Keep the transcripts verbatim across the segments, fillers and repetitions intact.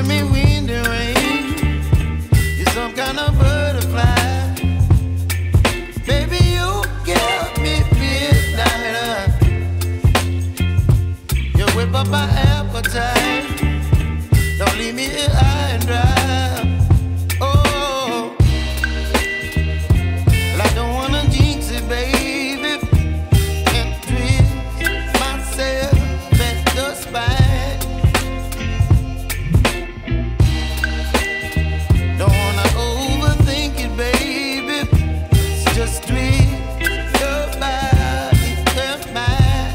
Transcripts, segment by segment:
giving me wind and rain. You're some kind of butterfly. Baby, you give me midnight. You whip up my appetite. Don't leave me here high and dry. Oh, well, I don't wanna jinx it, baby, and twist myself at the spine. Don't wanna overthink it, baby. It's just twist your body and mine.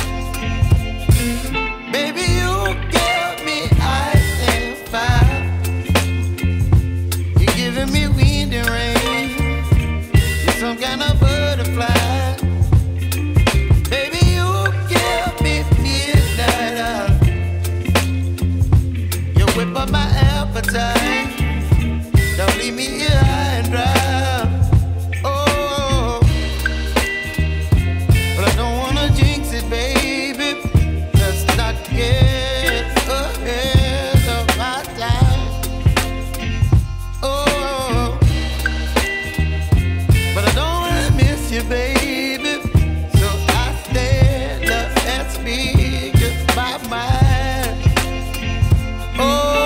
Baby, you give me ice and fire. You're giving me wind and rain. You're some kind of butterfly. Baby, you give me midnight. You whip up my appetite. Don't leave me here high and dry. Oh, but I don't wanna jinx it, baby. Let's not get ahead of my time. Oh, but I don't wanna miss you, baby. So I stand up and speak just my mind. Oh.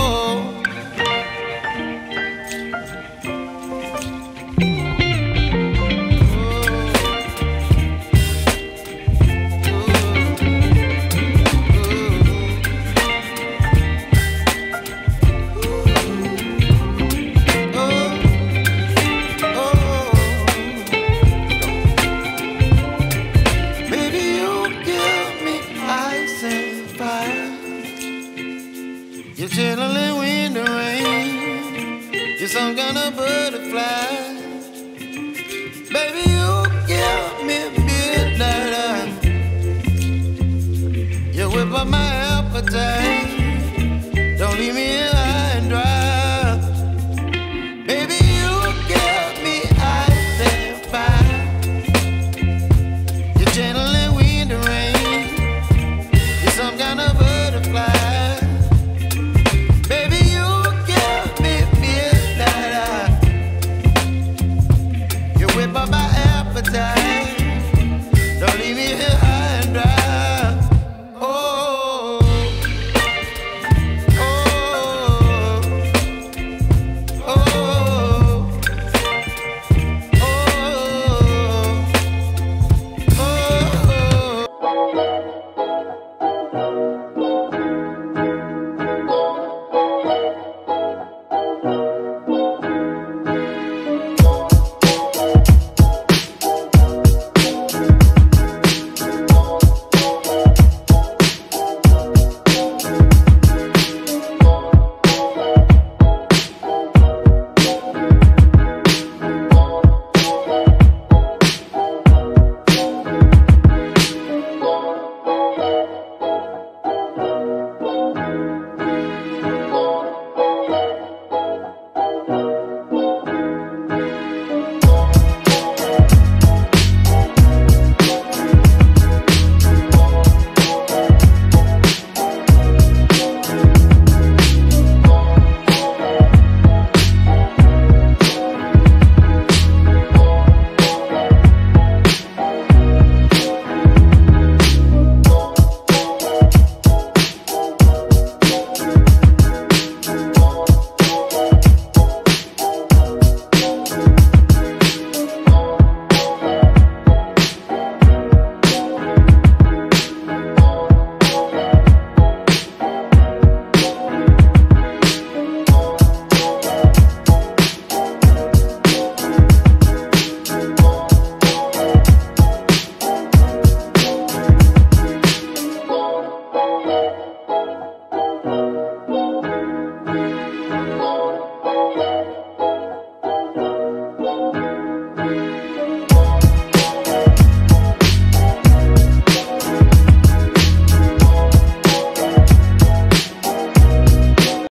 You're chilling wind and rain. You're some kind of butterfly. Baby, you give me midnight. You whip up my appetite. Don't leave me